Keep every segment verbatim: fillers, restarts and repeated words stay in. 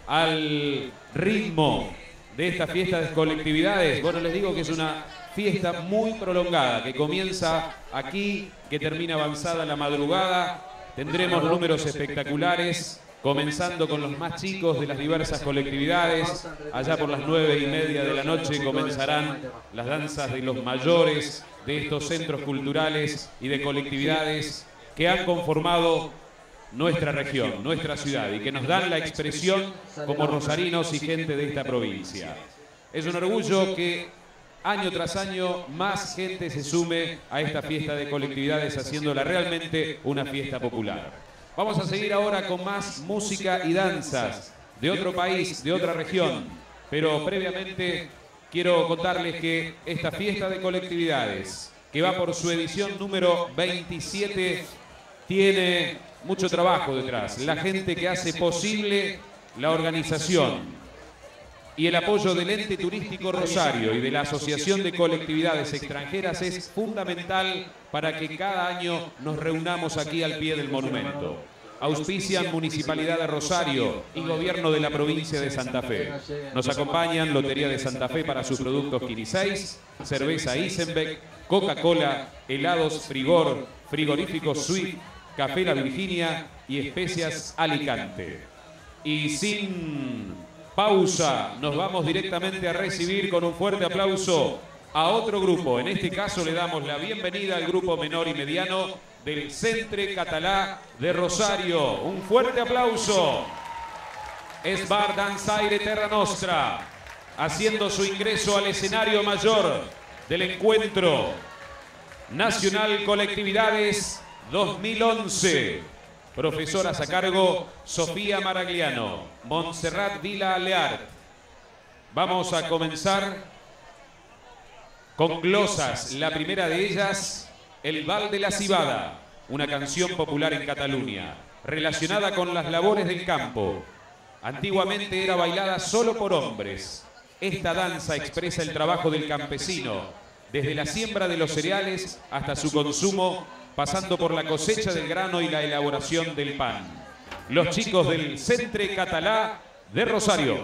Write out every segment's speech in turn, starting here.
al ritmo de esta fiesta de colectividades. Bueno, les digo que es una fiesta muy prolongada, que comienza aquí, que termina avanzada la madrugada. Tendremos números espectaculares, comenzando con los más chicos de las diversas colectividades. Allá por las nueve y media de la noche comenzarán las danzas de los mayores de estos centros culturales y de colectividades que han conformado nuestra región, nuestra ciudad, y que nos dan la expresión como rosarinos y gente de esta provincia. Es un orgullo que año tras año más gente se sume a esta fiesta de colectividades, haciéndola realmente una fiesta popular. Vamos a seguir ahora con más música y danzas de otro país, de otra región, pero previamente quiero contarles que esta fiesta de colectividades, que va por su edición número veintisiete, tiene mucho trabajo detrás. La gente que hace posible la organización y el apoyo del Ente Turístico Rosario y de la Asociación de Colectividades Extranjeras es fundamental para que cada año nos reunamos aquí al pie del monumento. Auspician Municipalidad de Rosario y Gobierno de la Provincia de Santa Fe. Nos acompañan Lotería de Santa Fe para sus productos Quiniseis, Cerveza Isenbeck, Coca-Cola, helados Frigor, frigoríficos Sweet, Café La Virginia y Especias Alicante. Y sin pausa, nos vamos directamente a recibir con un fuerte aplauso a otro grupo. En este caso le damos la bienvenida al grupo menor y mediano del Centre Català de Rosario. Un fuerte aplauso. Es Bar Danzaire Terra Nostra, haciendo su ingreso al escenario mayor del encuentro nacional Colectividades dos mil once. Profesoras a cargo Sofía Maragliano, Montserrat Vila Leart. Vamos a comenzar con glosas. La primera de ellas, El Val de la Cibada, una canción popular en Cataluña, relacionada con las labores del campo. Antiguamente era bailada solo por hombres. Esta danza expresa el trabajo del campesino, desde la siembra de los cereales hasta su consumo, pasando por la cosecha del grano y la elaboración del pan. Los chicos del Centre Català de Rosario.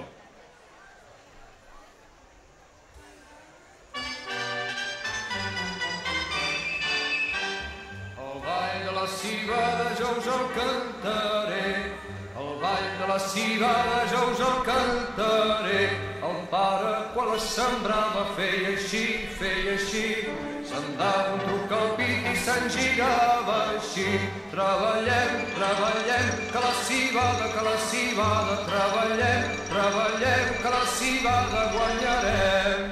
El ball de la civada jo us el cantaré, el ball de la civada jo us el cantaré. El pare quan la sembrava feia així, feia així, se'n dava un truc al pit i se'n girava així. Treballem, treballem, que la civada, que la civada, treballem, treballem, que la civada guanyarem.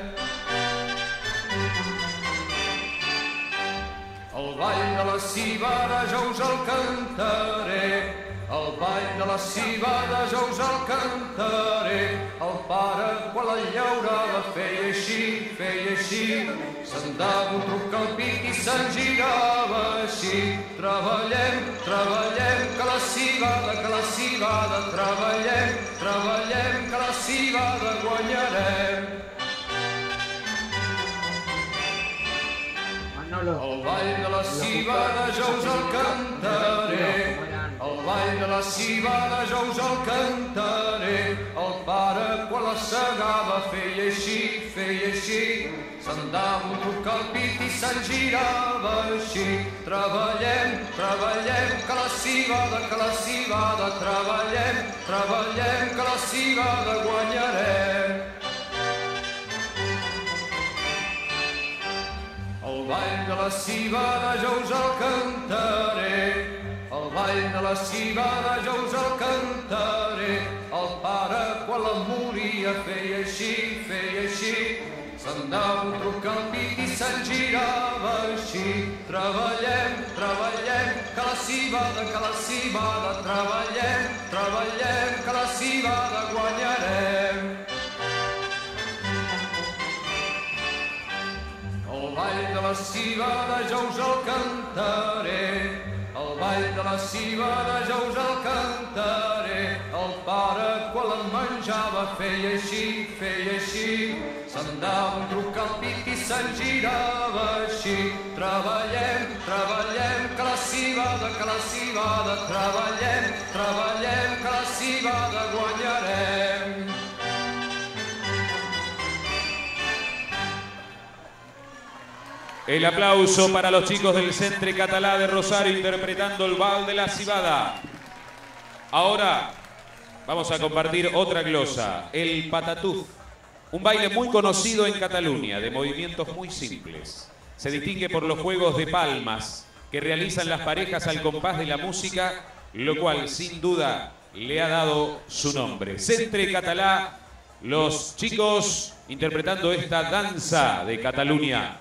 El ball de la civada jo us el cantaré, el ball de la civada jo us el cantaré. El pare quan la llaurava feia així, feia així, se'n dava un truc al pit i se'n girava així. Treballem, treballem, que la civada, que la civada, treballem, treballem, que la civada guanyarem. El ball de la civada jo us el cantaré, el ball de la civada jo us el cantaré. El pare quan la segava feia així, feia així, se'n dava un truc al pit i se'n girava així. Treballem, treballem, que la civada, que la civada, treballem, treballem, que la civada guanyarem. El ball de la civada jo us el cantaré, el ball de la civada jo us el cantaré. El pare quan la moria feia així, feia així, se'n dava un truc al pit i se'n girava així. Treballem, treballem, que la civada, que la civada, treballem, treballem, que la civada guanyarem. El ball de la civada jo us el cantaré, el ball de la civada jo us el cantaré. El pare quan la menjava feia així, feia així, se'n dava un truc al pit i se'n girava així. Treballem, treballem, que la civada, que la civada, treballem, treballem, que la civada guanyarem. El aplauso para los chicos del Centre Català de Rosario interpretando el Bal de la Cibada. Ahora vamos a compartir otra glosa, el patatús. Un baile muy conocido en Cataluña, de movimientos muy simples. Se distingue por los juegos de palmas que realizan las parejas al compás de la música, lo cual sin duda le ha dado su nombre. Centre Català, los chicos interpretando esta danza de Cataluña.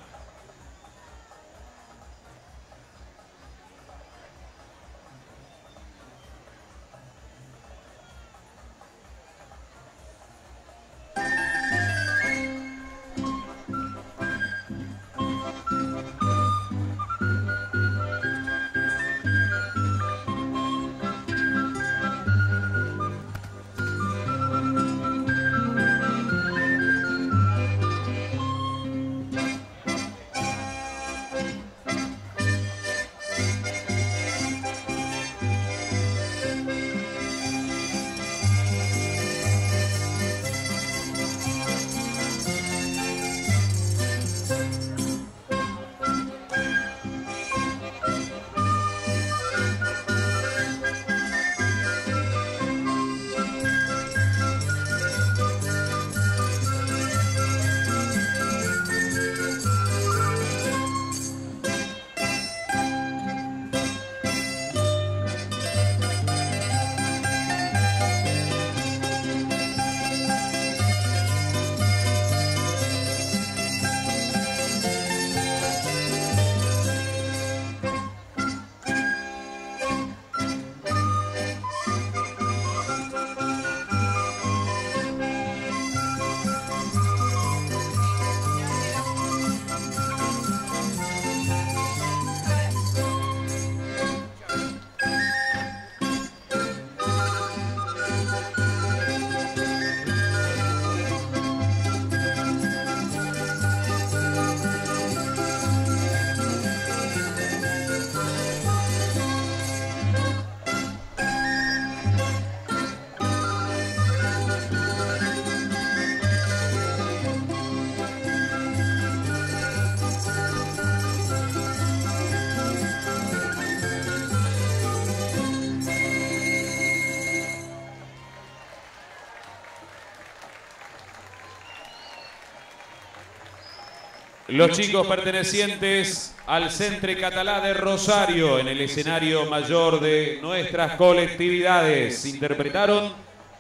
Los chicos pertenecientes al Centre Català de Rosario, en el escenario mayor de nuestras colectividades, interpretaron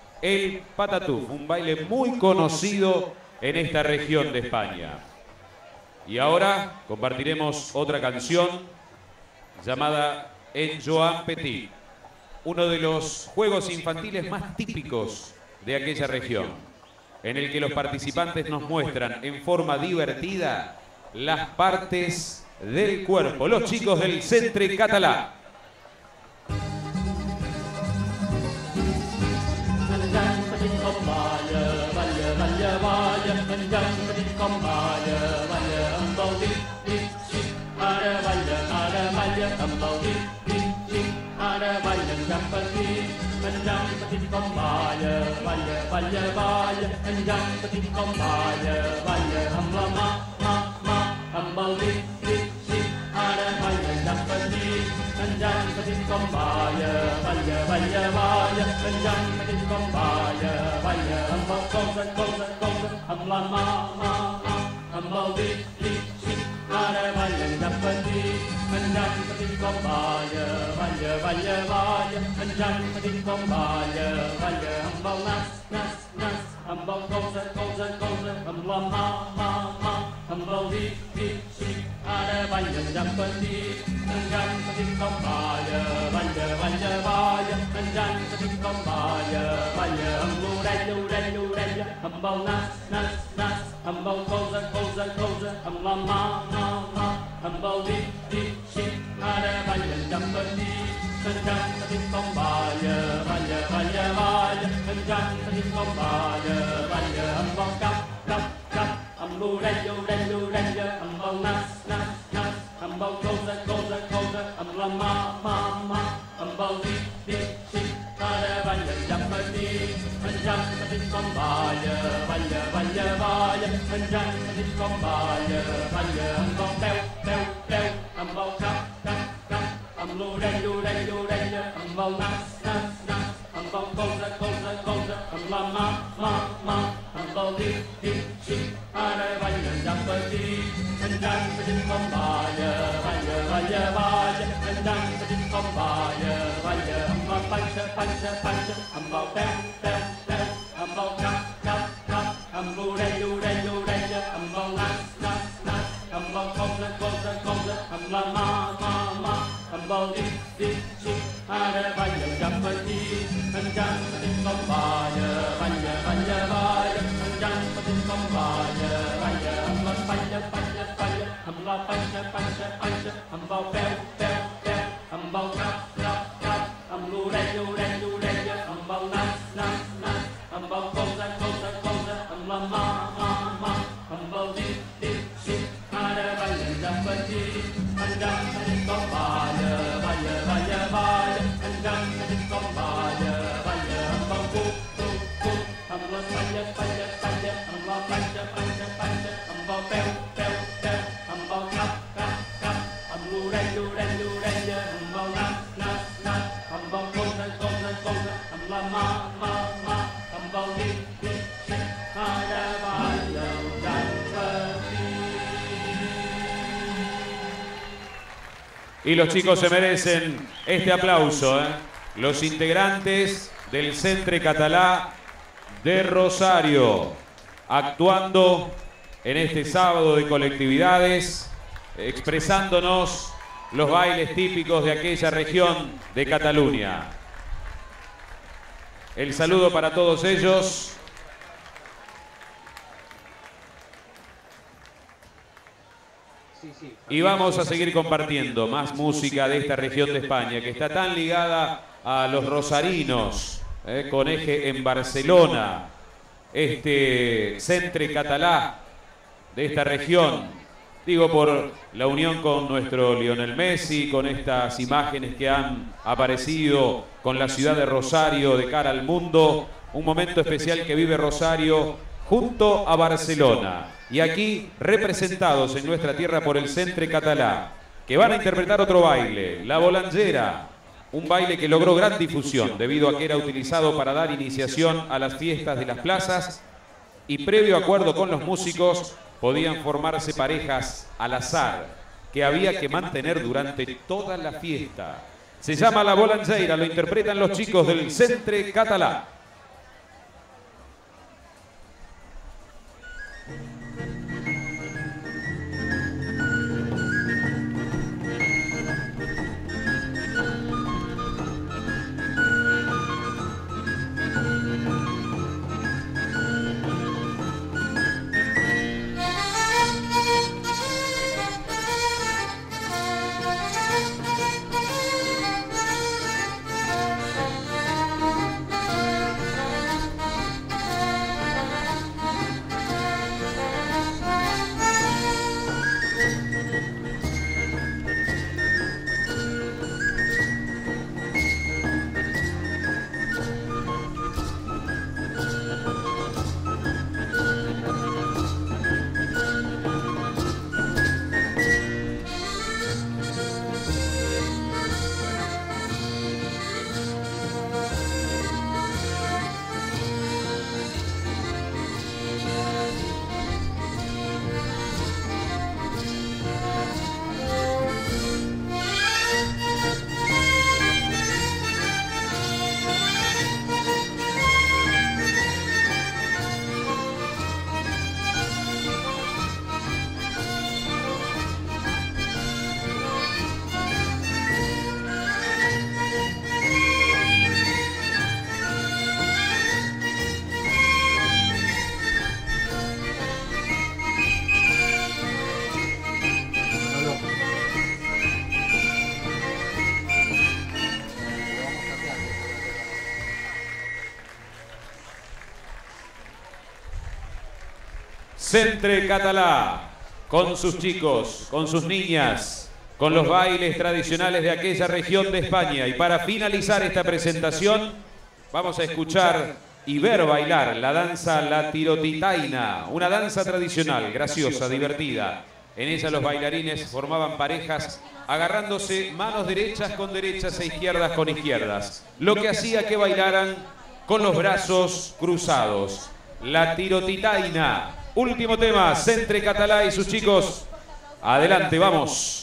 el patatús, un baile muy conocido en esta región de España. Y ahora compartiremos otra canción llamada En Joan Petit, uno de los juegos infantiles más típicos de aquella región, en el que los participantes nos muestran en forma divertida las partes del cuerpo. Los chicos del Centre Català. Menjant petit com balla, balla, balla, balla. Menjant petit com balla, balla amb la mà, mà, mà. Amb el dit, dit, dit, ara balla menjant petit. Menjant petit com balla, balla, balla, balla. Menjant petit com balla, balla amb el colze, colze, colze. Amb la mà, mà, mà. Amb el dit, dit, dit, ara balla menjant petit. Menjant petit com balla, balla, balla, balla. Menjant petit com balla, balla amb el nas, nas, nas. Amb el colze, colze, colze. Amb la mà, mà, mà. Amb el dit, dit, dit, ara balla menjant petit. Menjant petit com balla, balla, balla, balla. Menjant petit com balla, balla amb l'orella, orella, orella. Amb el nas, nas, nas. Amb el colze, colze, colze. Amb la mà, mà, mà. Amb el dit, dit, dit, ara balla menjant petit. Menjant petit com balla, balla, balla, balla. Menjant petit com balla, balla amb el cap, cap, cap. Amb l'orella, orella, orella. Amb el nas, nas, nas. Amb el colze, colze, colze. Amb la mà, mà, mà. Amb el dit, dit, dit, ara balla menjant petit. Menjant petit com balla, balla, balla, balla. Menjant petit com balla, balla amb el peu, peu. l'orella, orella, amb el nas, nas, nas, amb el colze, colze, colze, amb la mà, mà, mà, amb el dit, dit, dit, ara balla en Jan Petit, en Jan Petit com balla, balla, balla, balla, en Jan Petit com balla, balla, amb la panxa, panxa, panxa, amb el peu, peu, peu, amb el cap, cap, cap, amb l'orella, orella, orella, amb el nas, nas, nas, amb el colze, colze, colze, amb la mà, mà, mà, amb el dit, dit, dit, ara balla en Jan Petit, en Jan Petit com balla, balla, balla, balla, en Jan Petit com balla, balla, amb l'espatlla, espatlla, espatlla, amb la panxa, panxa, panxa, amb el peu, peu, peu, amb el cap, cap, cap, amb l'orella, orella, orella, amb el nas, nas, nas, amb el colze, colze, colze, amb la mà, mà, mà, amb el dit, dit, dit, ara balla en Jan Petit, en Jan Petit com balla, balla, balla, balla, en Jan Petit com balla, balla, amb el cul, cul, cul, amb l'espatlla, espatlla, espatlla, amb la panxa, panxa, panxa, amb el peu, peu, peu, amb el cap, cap, cap, amb l'orella, orella, orella, amb el nas, nas, nas, amb el colze, colze, colze, amb la mà, mà, mà, amb el dit, dit, dit, ara balla el Jan Petit. Y los chicos se merecen este aplauso, ¿eh? Los integrantes del Centre Català de Rosario, actuando en este sábado de colectividades, expresándonos los bailes típicos de aquella región de Cataluña. El saludo para todos ellos. Y vamos a seguir compartiendo más música de esta región de España, que está tan ligada a los rosarinos, eh, con eje en Barcelona, este Centre Català de esta región. Digo por la unión con nuestro Lionel Messi, con estas imágenes que han aparecido con la ciudad de Rosario de cara al mundo. Un momento especial que vive Rosario junto a Barcelona. Y aquí representados en nuestra tierra por el Centre Català, que van a interpretar otro baile, la bolangera. Un baile que logró gran difusión debido a que era utilizado para dar iniciación a las fiestas de las plazas y previo acuerdo con los músicos podían formarse parejas al azar que había que mantener durante toda la fiesta. Se llama la bolangera, lo interpretan los chicos del Centre Català. Centre Català, con sus chicos, con sus niñas, con los bailes tradicionales de aquella región de España. Y para finalizar esta presentación, vamos a escuchar y ver bailar la danza La Tirotitaina, una danza tradicional, graciosa, divertida, En ella los bailarines formaban parejas agarrándose manos derechas con derechas e izquierdas con izquierdas, lo que hacía que bailaran con los brazos cruzados. La tirotitaina. Último tema, Centre Català y sus chicos. Adelante, vamos.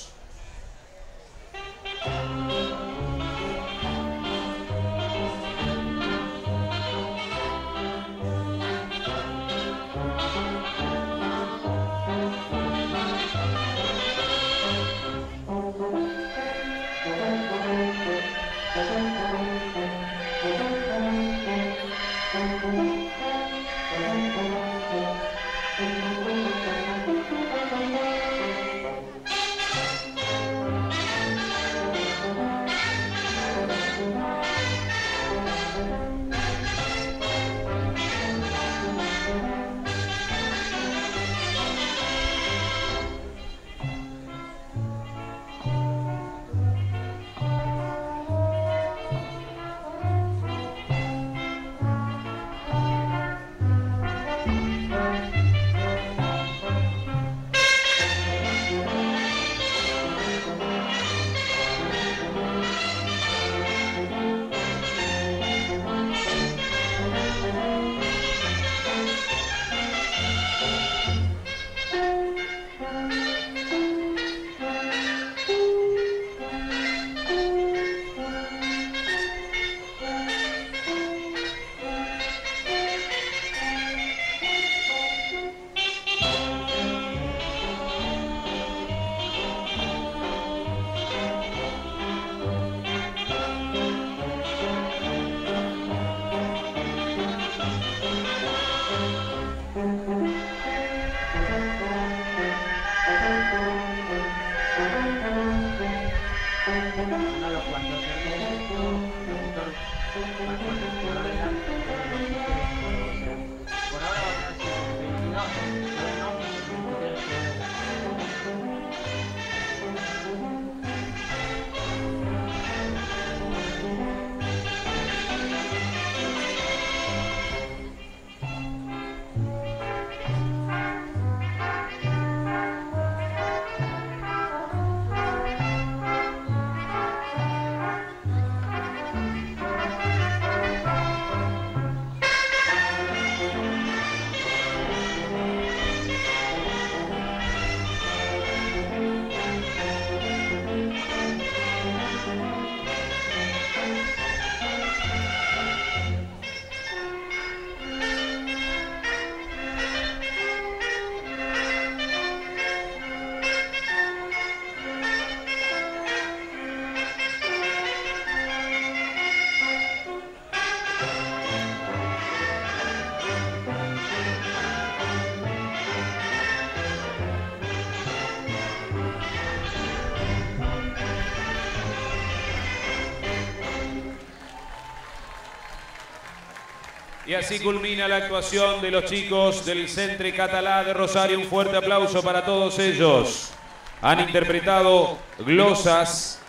Y así culmina la actuación de los chicos del Centre Català de Rosario. Un fuerte aplauso para todos ellos. Han interpretado glosas,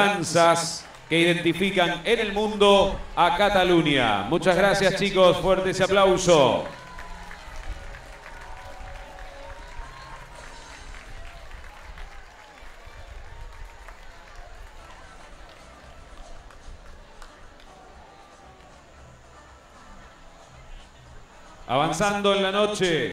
danzas que identifican en el mundo a Cataluña. Muchas gracias, chicos. Fuerte ese aplauso. Avanzando en la noche.